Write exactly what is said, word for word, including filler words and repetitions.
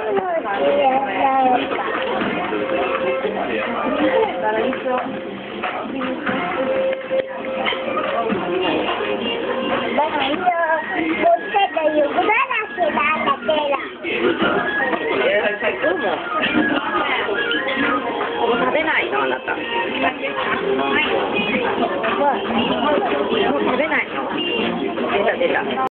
Bueno, io forse devo guardare anche la tela. Sai come? もう食べないのあなた。もう食べないの。出た出た。